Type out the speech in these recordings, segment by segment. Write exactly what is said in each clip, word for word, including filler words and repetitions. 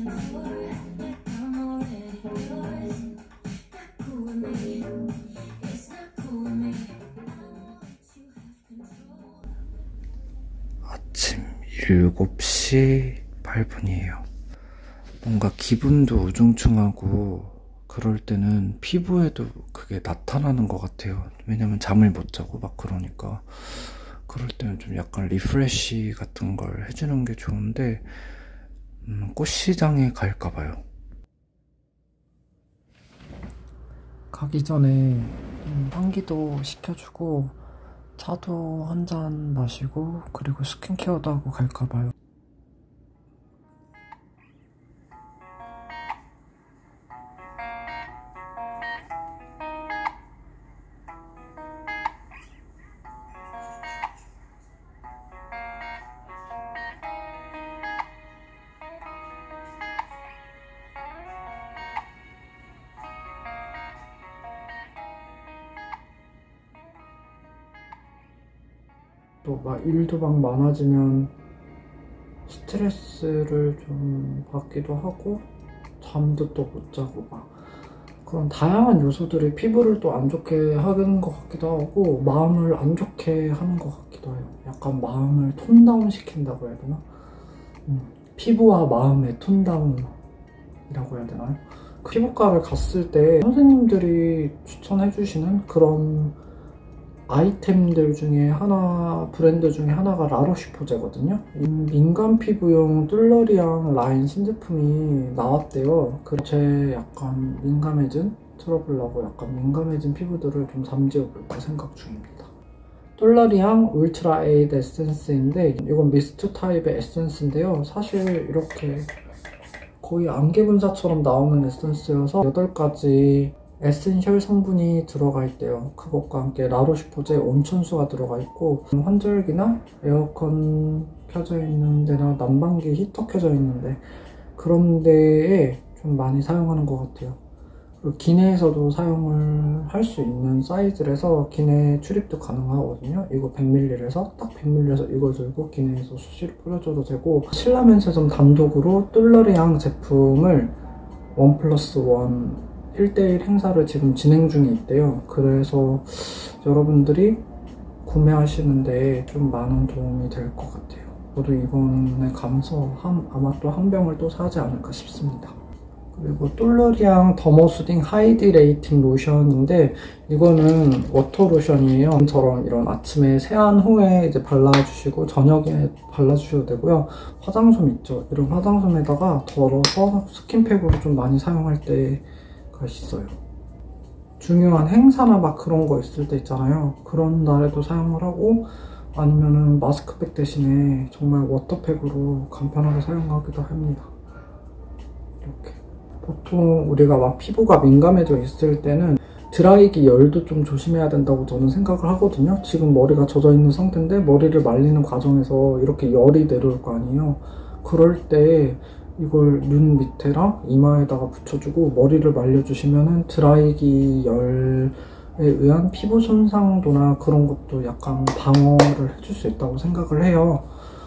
아침 일곱 시 팔 분이에요. 뭔가 기분도 우중충하고 그럴 때는 피부에도 그게 나타나는 것 같아요. 왜냐면 잠을 못 자고 막 그러니까. 그럴 때는 좀 약간 리프레쉬 같은 걸 해주는 게 좋은데 음, 꽃시장에 갈까 봐요. 가기 전에 환기도 시켜주고 차도 한 잔 마시고 그리고 스킨케어도 하고 갈까 봐요. 또 막 일도 막 많아지면 스트레스를 좀 받기도 하고 잠도 또 못 자고 막 그런 다양한 요소들이 피부를 또 안 좋게 하는 것 같기도 하고 마음을 안 좋게 하는 것 같기도 해요. 약간 마음을 톤다운 시킨다고 해야 되나? 음, 피부와 마음의 톤다운이라고 해야 되나요? 피부과를 갔을 때 선생님들이 추천해주시는 그런 아이템들 중에 하나, 브랜드 중에 하나가 라로슈포제거든요. 민감 피부용 뚫러리앙 라인 신제품이 나왔대요. 그래서 제 약간 민감해진, 트러블라고 약간 민감해진 피부들을 좀 잠재워볼까 생각 중입니다. 뚫러리앙 울트라 에이드 에센스인데 이건 미스트 타입의 에센스인데요. 사실 이렇게 거의 안개 분사처럼 나오는 에센스여서 여덟 가지 에센셜 성분이 들어가 있대요. 그것과 함께 라로슈포제 온천수가 들어가 있고 환절기나 에어컨 켜져 있는 데나 난방기 히터 켜져 있는데 그런 데에 좀 많이 사용하는 것 같아요. 그리고 기내에서도 사용을 할 수 있는 사이즈라서 기내 출입도 가능하거든요. 이거 백 밀리리터에서 딱 백 밀리리터에서 이걸 들고 기내에서 수시로 뿌려줘도 되고 신라면세점 단독으로 뚫러리앙 제품을 원 플러스 원 일 대일 행사를 지금 진행 중에 있대요. 그래서 여러분들이 구매하시는데 좀 많은 도움이 될 것 같아요. 저도 이번에 가면서 한, 아마 또 한 병을 또 사지 않을까 싶습니다. 그리고 뚫러리앙 더머수딩 하이디레이팅 로션인데 이거는 워터 로션이에요. 저처럼 이런 아침에 세안 후에 이제 발라주시고 저녁에 발라주셔도 되고요. 화장솜 있죠? 이런 화장솜에다가 덜어서 스킨팩으로 좀 많이 사용할 때 있어요. 중요한 행사나 막 그런 거 있을 때 있잖아요. 그런 날에도 사용을 하고 아니면은 마스크팩 대신에 정말 워터팩으로 간편하게 사용하기도 합니다. 이렇게 보통 우리가 막 피부가 민감해져 있을 때는 드라이기 열도 좀 조심해야 된다고 저는 생각을 하거든요. 지금 머리가 젖어 있는 상태인데 머리를 말리는 과정에서 이렇게 열이 내려올 거 아니에요. 그럴 때 이걸 눈 밑에랑 이마에다가 붙여주고 머리를 말려주시면은 드라이기 열에 의한 피부 손상도나 그런 것도 약간 방어를 해줄 수 있다고 생각을 해요.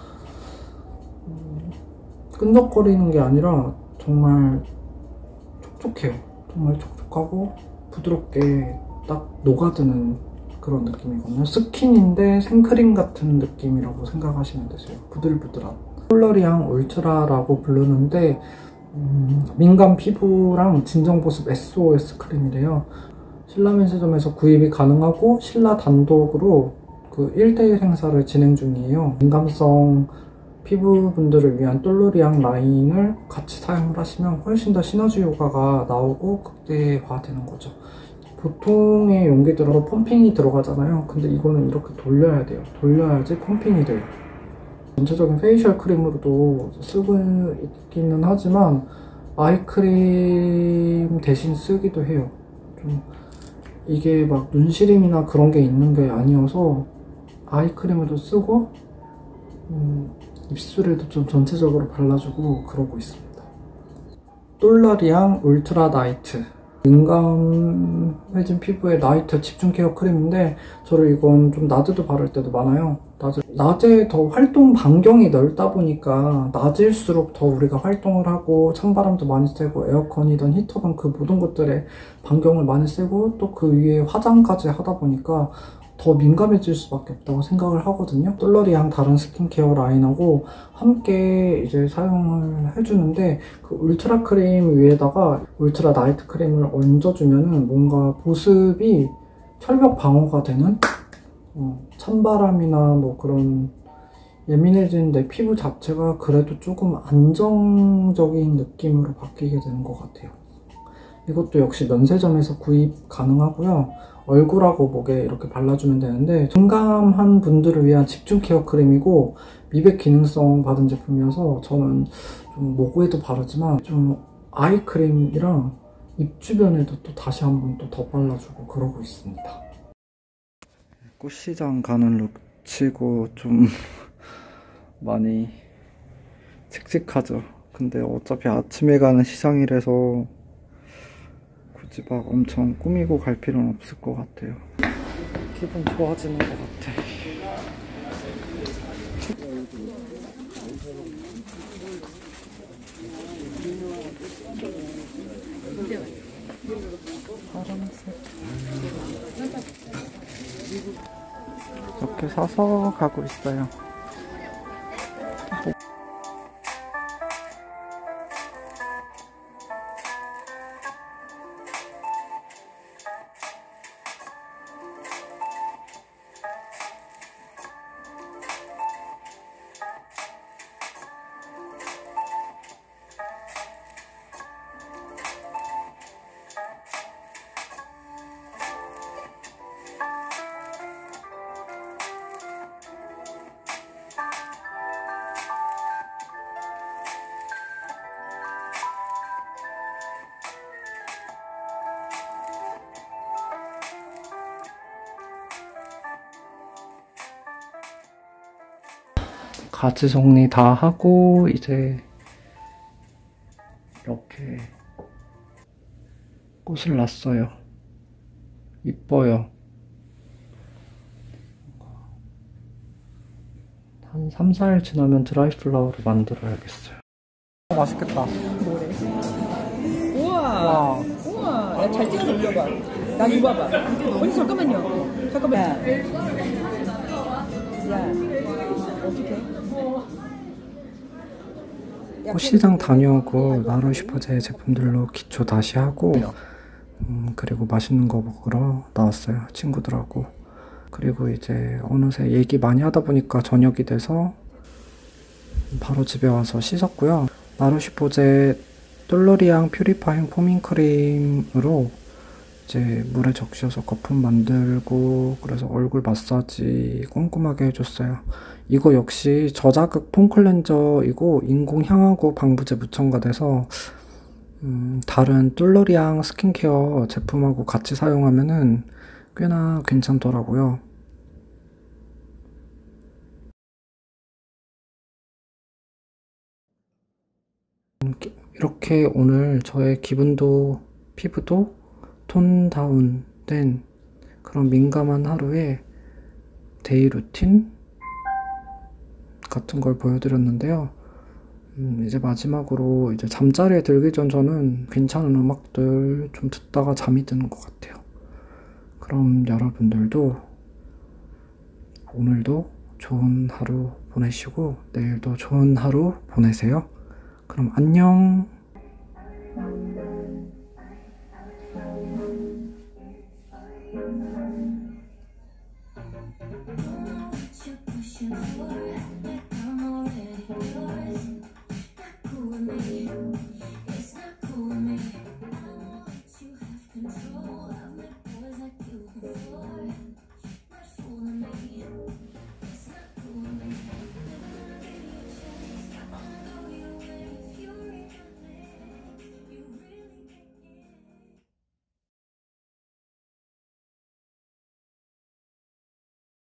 음, 끈적거리는 게 아니라 정말 촉촉해요. 정말 촉촉하고 부드럽게 딱 녹아드는 그런 느낌이거든요. 스킨인데 생크림 같은 느낌이라고 생각하시면 되세요. 부들부들한. 뚫러리앙 울트라라고 부르는데 음, 민감 피부랑 진정보습 에스오에스 크림이래요. 신라면세점에서 구입이 가능하고 신라 단독으로 그 일 대일 행사를 진행 중이에요. 민감성 피부분들을 위한 뚫러리앙 라인을 같이 사용을 하시면 훨씬 더 시너지 효과가 나오고 극대화되는 거죠. 보통의 용기들은 펌핑이 들어가잖아요. 근데 이거는 이렇게 돌려야 돼요. 돌려야지 펌핑이 돼요. 전체적인 페이셜 크림으로도 쓰고 있기는 하지만 아이크림 대신 쓰기도 해요. 좀 이게 막 눈시림이나 그런 게 있는 게 아니어서 아이크림에도 쓰고 음, 입술에도 좀 전체적으로 발라주고 그러고 있습니다. 뚫러리앙 울트라 나이트 민감해진 피부에 나이트 집중 케어 크림인데 저를 이건 좀 낮에도 바를 때도 많아요. 낮에, 낮에 더 활동 반경이 넓다 보니까 낮일수록 더 우리가 활동을 하고 찬바람도 많이 쐬고 에어컨이든 히터든 그 모든 것들에 반경을 많이 쐬고 또 그 위에 화장까지 하다 보니까 더 민감해질 수밖에 없다고 생각을 하거든요. 똘러리앙 다른 스킨케어 라인하고 함께 이제 사용을 해주는데 그 울트라 크림 위에다가 울트라 나이트 크림을 얹어주면은 뭔가 보습이 철벽 방어가 되는 어, 찬바람이나 뭐 그런 예민해진 내 피부 자체가 그래도 조금 안정적인 느낌으로 바뀌게 되는 것 같아요. 이것도 역시 면세점에서 구입 가능하고요. 얼굴하고 목에 이렇게 발라주면 되는데 민감한 분들을 위한 집중 케어 크림이고 미백 기능성 받은 제품이어서 저는 좀 목에도 바르지만 좀 아이크림이랑 입 주변에도 또 다시 한번 또 더 발라주고 그러고 있습니다. 꽃시장 가는 룩 치고 좀 많이 칙칙하죠. 근데 어차피 아침에 가는 시장이라서 굳이 막 엄청 꾸미고 갈 필요는 없을 것 같아요. 기분 좋아지는 것 같아. 파란색. 이렇게 사서 가고 있어요. 가지 정리 다 하고 이제 이렇게 꽃을 놨어요. 이뻐요. 한 삼, 사 일 지나면 드라이 플라워로 만들어야겠어요. 맛있겠다. 뭐래? 우와. 와. 우와. 야, 잘 찍어서 올려봐. 나 이거 봐봐. 언니 잠깐만요. 잠깐만. 야. 야. 어떡해? 꽃시장 다녀오고 나루슈퍼제 제품들로 기초 다시 하고 음, 그리고 맛있는 거 먹으러 나왔어요. 친구들하고. 그리고 이제 어느새 얘기 많이 하다 보니까 저녁이 돼서 바로 집에 와서 씻었고요. 나루슈퍼제 똘러리앙 퓨리파잉 포밍 크림으로 이제 물에 적셔서 거품 만들고 그래서 얼굴 마사지 꼼꼼하게 해줬어요. 이거 역시 저자극 폼 클렌저이고 인공 향하고 방부제 무첨가돼서 음, 다른 똘러리앙 스킨케어 제품하고 같이 사용하면은 꽤나 괜찮더라고요. 이렇게 오늘 저의 기분도 피부도 톤 다운된 그런 민감한 하루에 데이 루틴 같은 걸 보여드렸는데요. 음, 이제 마지막으로 이제 잠자리에 들기 전 저는 괜찮은 음악들 좀 듣다가 잠이 드는 것 같아요. 그럼 여러분들도 오늘도 좋은 하루 보내시고 내일도 좋은 하루 보내세요. 그럼 안녕.